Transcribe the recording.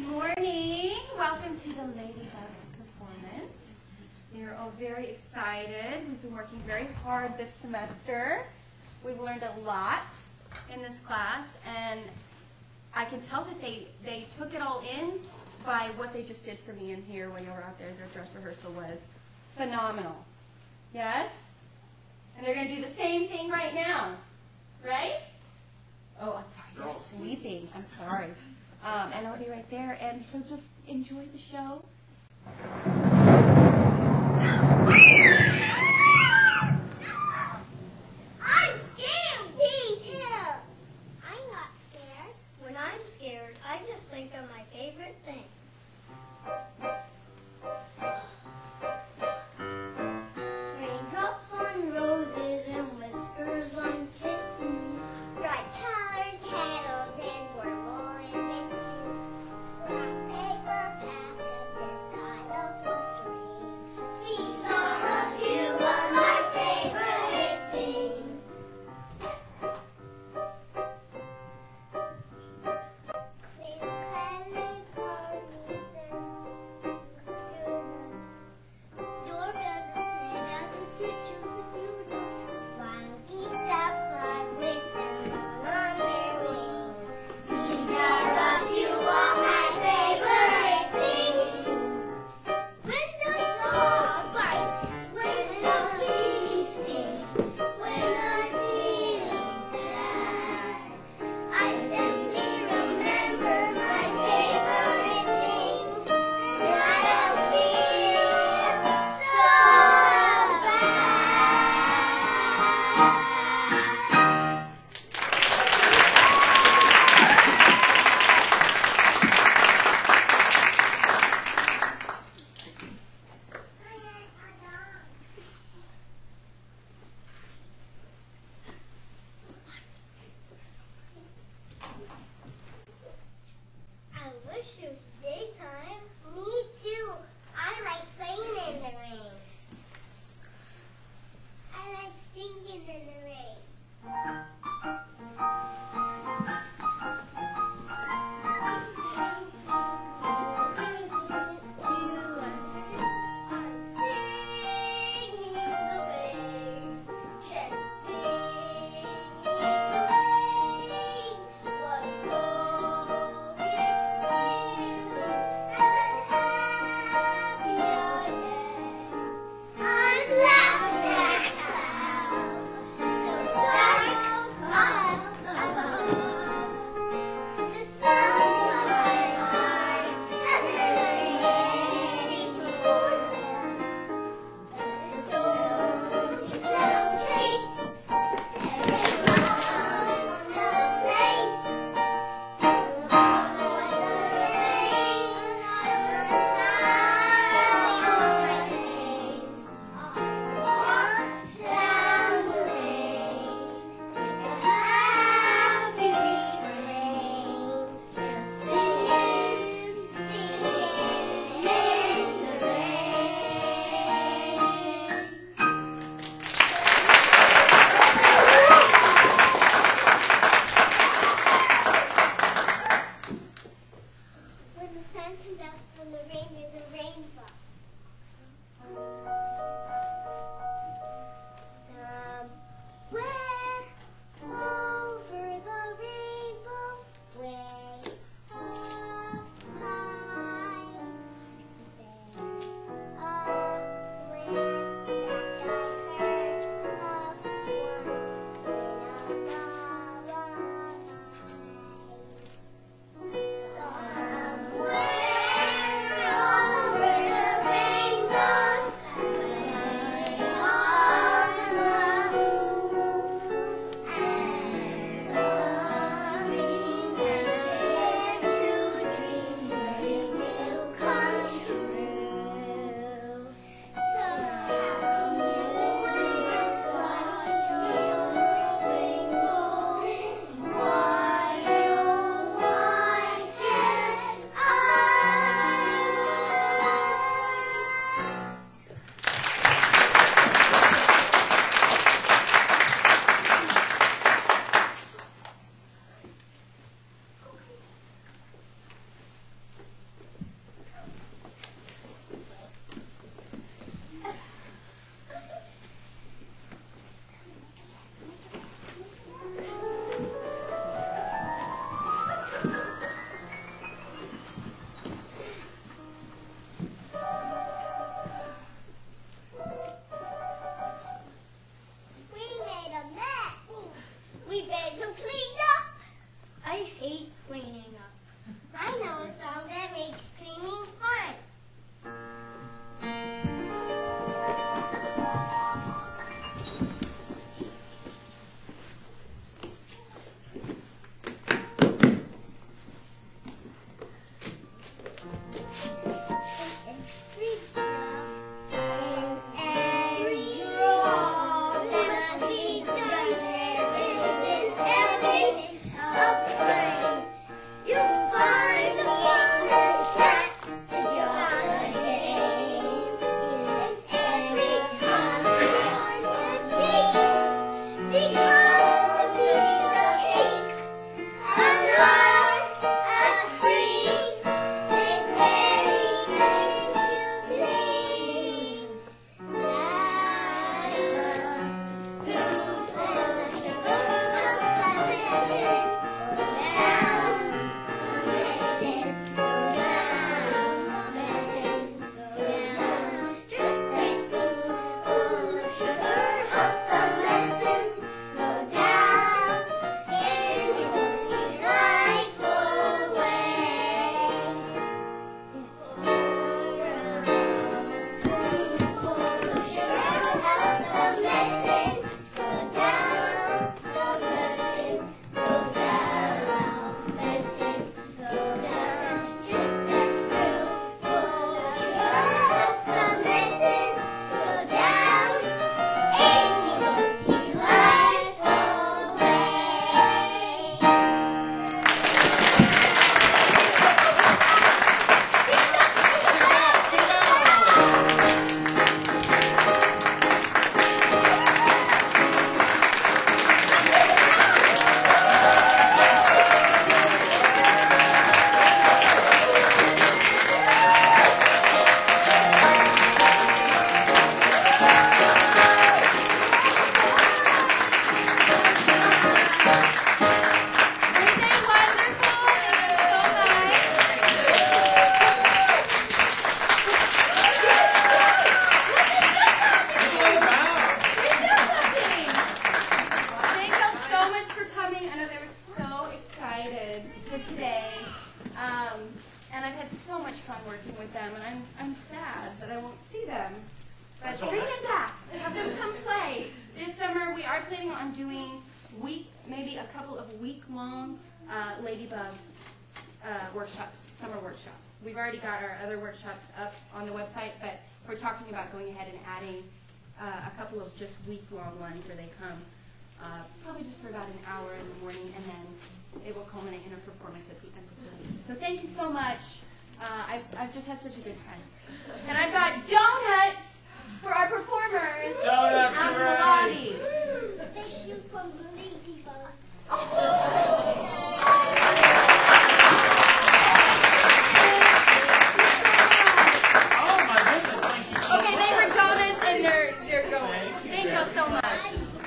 morning. Welcome to the Ladybugs performance. We are all very excited. We've been working very hard this semester. We've learned a lot in this class, and I can tell that they took it all in by what they just did for me in here when you were out there. Their dress rehearsal was phenomenal. Yes? And they're going to do the same thing right now. Right? Oh, I'm sorry. They're sleeping. I'm sorry. And I'll be right there. And so just enjoy the show. I'm scared. Me too. I'm not scared. When I'm scared, I just think of my favorite thing. Raindrops on roses and whiskers on kittens. Bright colored candles and warble inventions. Paper packages tied up with string. These are a few with them, and I'm sad that I won't see them. But Until bring next them back. Have them come play. This summer we are planning on doing maybe a couple of week-long Ladybugs workshops, summer workshops. We've already got our other workshops up on the website, but we're talking about going ahead and adding a couple of just week-long ones where they come probably just for about an hour in the morning, and then it will culminate in a performance at the end of the week. So thank you so much. I've just had such a good time. And I've got donuts for our performers Donuts, out in the hooray! lobby. Thank you from the Ladybugs. Oh my goodness, thank you so much. Okay, they were donuts and they're going. Thank you so much.